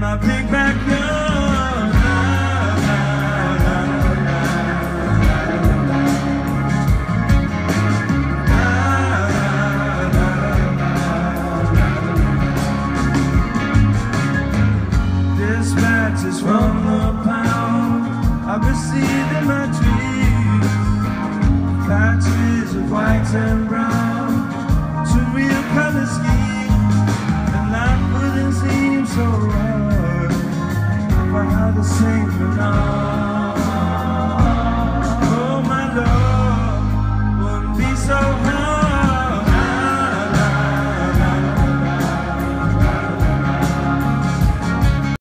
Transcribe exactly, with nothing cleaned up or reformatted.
my big backyard. Dispatches from the pound I've received in my dreams, patches of white and brown.